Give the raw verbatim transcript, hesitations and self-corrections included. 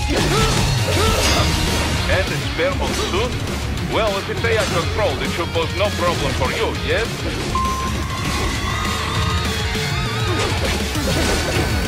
And a spare monsoon? Well, if it's A I controlled, it should pose no problem for you, yes?